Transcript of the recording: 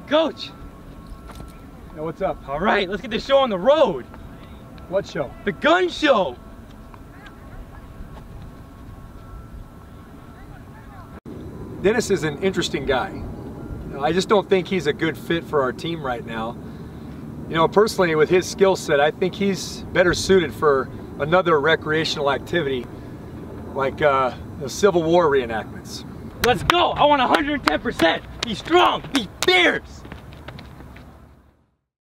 Coach. Yeah, what's up? All right, let's get this show on the road. What show? The gun show. Dennis is an interesting guy. I just don't think he's a good fit for our team right now. You know, personally, with his skill set, I think he's better suited for another recreational activity like the Civil War reenactments. Let's go. I want 110%. Be strong. Be fierce.